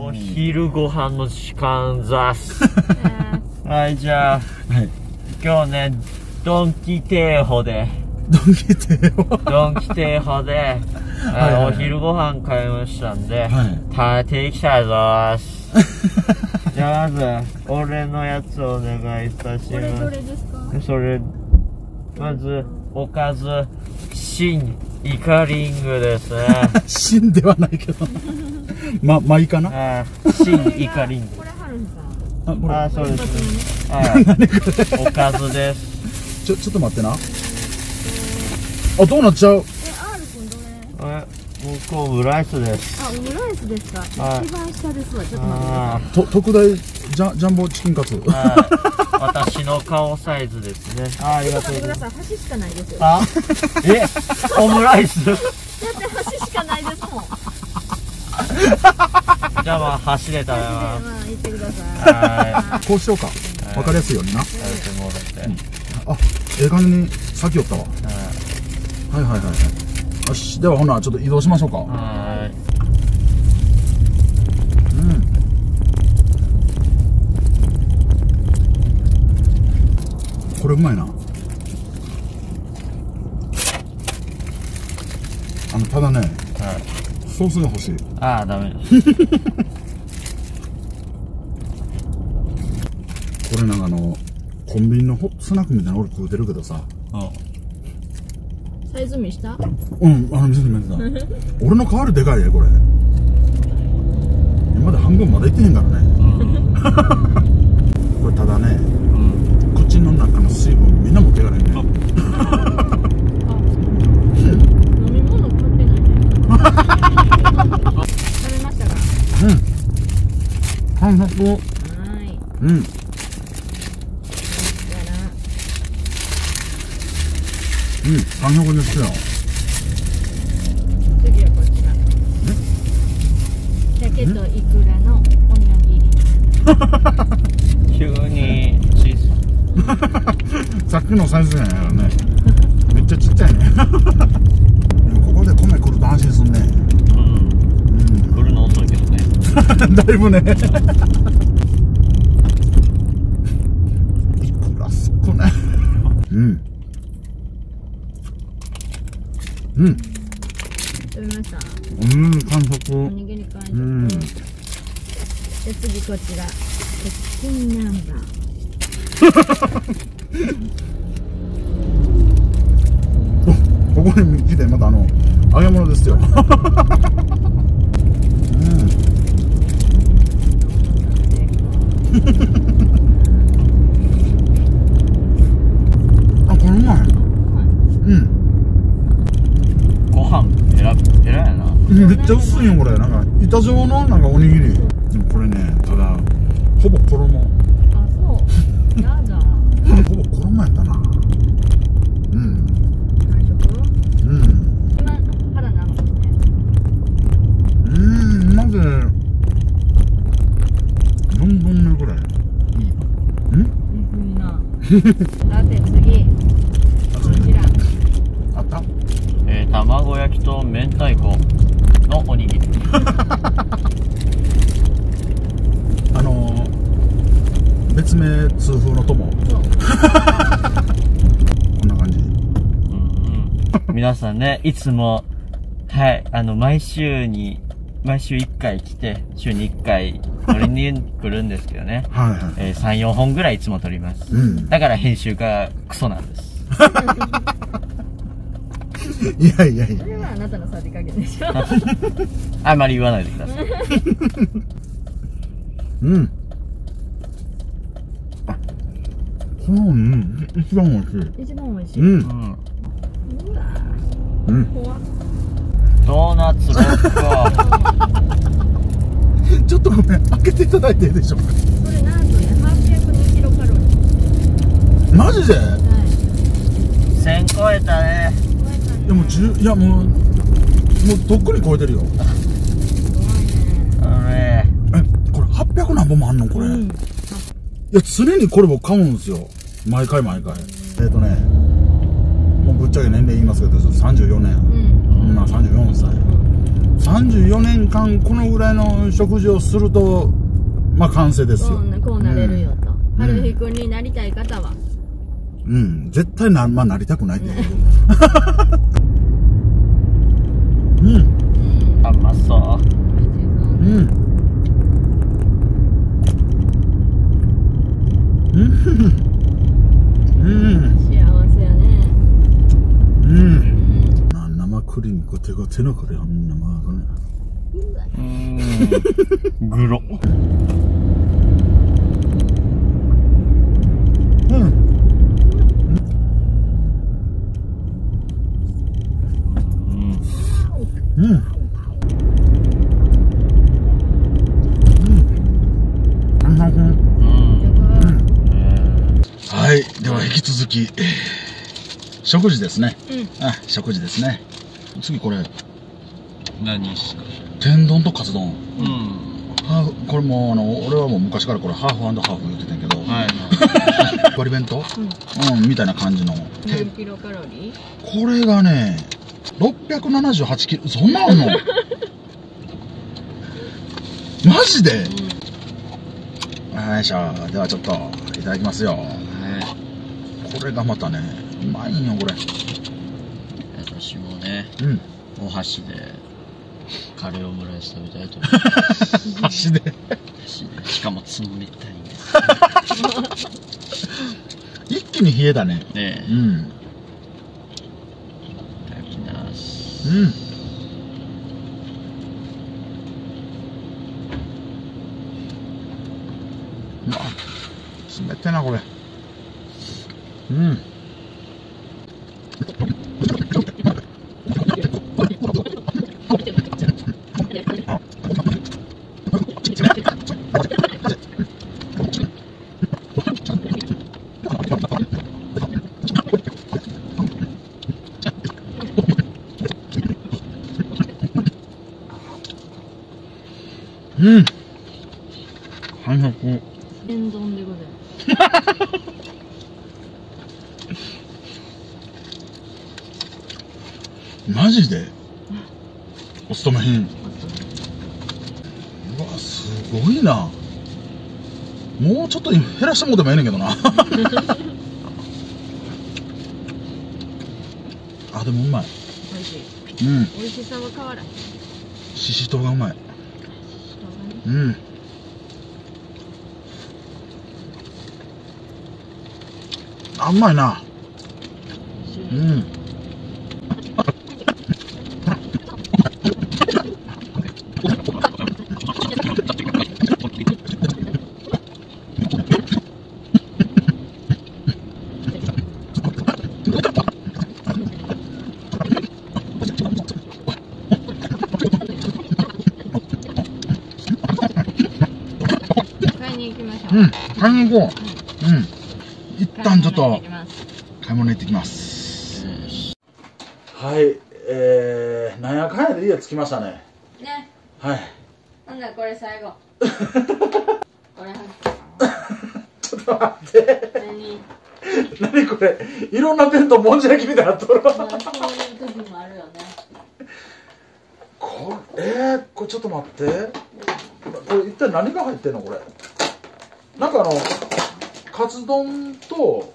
お昼ご飯の時間ざす。はい、じゃあ、 はい、 今日ね、ドンキテーホで、 ドンキテーホで、 お昼ご飯買いましたんで、 はい、 食べていきたいぞーす。じゃあまず、俺のやつお願いいたします。 これどれですか？ それ、まず、おかず、新イカリングですね。 新ではないけど。まあいいかな。 新イカリング。 これハルさん。 そうですね。おかずです。 ちょっと待ってな。あ、どうなっちゃう。 R 君どれ？ もうこうオムライスです。 オムライスですか。一番下ですわ。ちょっと待って。 特大ジャンボチキンカツ。 私の顔サイズですね。 ありがとうございます。箸しかないですよ。 オムライス？だって箸しかないですもん。 じゃあまあ箸で食べます。 言ってください。こうしようか。わかりやすいようにな。 食べてもらって。 あ、ええ感じに先寄ったわ。はいはいはい。よし、ではほなちょっと移動しましょうか。これうまいな。ただね、ソースが欲しい。 ダメだ。 これなんかコンビニのスナックみたいなの俺食うてるけどさ。 サイズ見した？ 見せた。俺の代わりでかいねこれ。今まで半分まだいってへんからね。これただね、口の中の水分みんな持っていかないね。 飲み物買ってないね。食べましたか？ 完食。完食ですよ。 次はこちら。鮭とイクラのおにぎり。 急に小さっきのサイズやね。めっちゃちっちゃいね。でもここで米来ると安心すんね。 来るの遅いけどね。 だいぶね。いくら少ない。 食べました。 完食。 おにぎり完食。で次こちらチキン南蛮。 ここに来てまた揚げ物ですよ。これうまい。 ご飯ペラやな。 めっちゃ薄いよこれ。なんか板状のなんかおにぎり。でもこれね、ただほぼ衣。 そう。やだ。 ほぼ衣やったな。 大丈夫？今腹なのね。 まず4本目ぐらい。 いいな。だって次こちら。 あった？ 卵焼きと明太子のおにぎり。 別名痛風の友。こんな感じ。 皆さんね、いつも毎週1回来て、週に1回撮りに来るんですけどね。3、4本ぐらいいつも撮ります。だから編集がクソなんです。 いやいやいや。 それはあなたのさじ加減でしょ。 あまり言わないでください。 一番美味しい。 一番美味しい。 ドーナツ6個。 ちょっとごめん、開けていただいていいでしょうか。 これなんとね、802キロカロリー。 マジで 1000超えたね。 でもいやもうとっくに超えてるよ。これ800何本もあんのこれ。いや常にこれ僕買うんですよ、毎回。もうぶっちゃけ年齢言いますけど34年、まあ34歳、34 34年間このぐらいの食事をするとまあ完成ですよ。 こうなれるよと。春日くんになりたい方は。 うん、絶対まあなりたくないけど。うん。 甘そう。 うん。うん。 幸せやね。 うん。生クリームこ手が手のこれほんなまあこれ。 グロ。 うん。うん。はい、では引き続き食事ですね。あ、食事ですね。次これ何ですか？ 天丼とカツ丼。これも俺はもう昔からこれハーフ&ハーフ言ってたんやけど、割り弁当みたいな感じの。 何キロカロリー？ これがね678キロ、そんなあんの？マジで？よいしょ。ではちょっといただきますよ。これがまたねうまいんよこれ。 私もね、お箸でカレーオムライス食べたいと思います。 箸でしかも冷たいんです。 一気に冷えたね。 いただきます。 冷たいなこれ。半食。 天丼でございます。 マジでお勤め品。うわすごいな。もうちょっと減らしてもうてもええねんけどな。あ、でもうまい。 美味しい。美味しさは変わらん。 ししとうがうまい。あ、うまいな。 買いに行きましょう。 買いに行こう。一旦ちょっと買い物行ってきます。はい、なんやかんやで家着きましたね。 ね。 はい。 ほんならこれ最後。これちょっと待って。何これ、いろんな弁当もんじゃ焼きみたいになっとるわ。 そういう時もあるよね。 これちょっと待って。これ一体何が入ってんのこれ。なんかカツ丼と、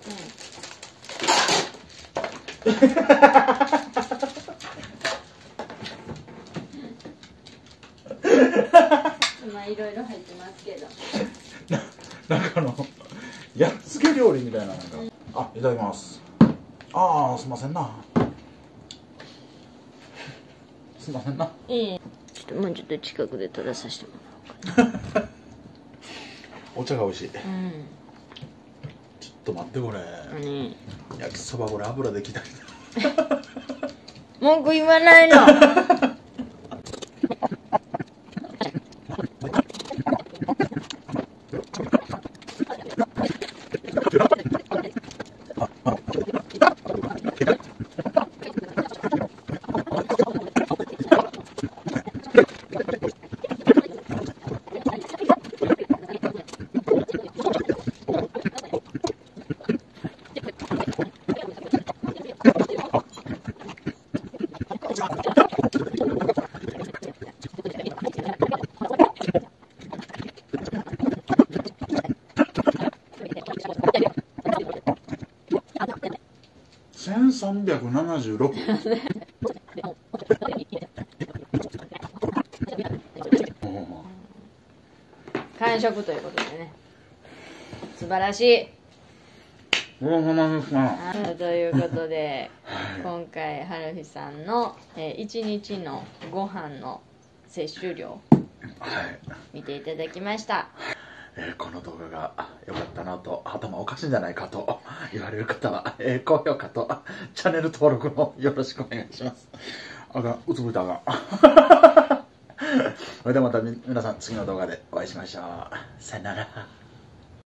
まあいろいろ入ってますけど。 なんかやっつけ料理みたいな、なんか、あ、いただきます。ああ、すいませんな。すいませんな。 ちょっともうちょっと近くで撮らさせてもらおうかな。 お茶が美味しい。ちょっと待ってこれ。焼きそばこれ油できたり。 文句言わないの。 1376。 完食ということでね、素晴らしい。ということで、今回はるひさんの1日のご飯の摂取量、見ていただきました。 この動画が良かったなと、頭おかしいんじゃないかと言われる方は、高評価とチャンネル登録もよろしくお願いします。あかん、うつぶいたあかん。それではまた皆さん次の動画でお会いしましょう。さよなら。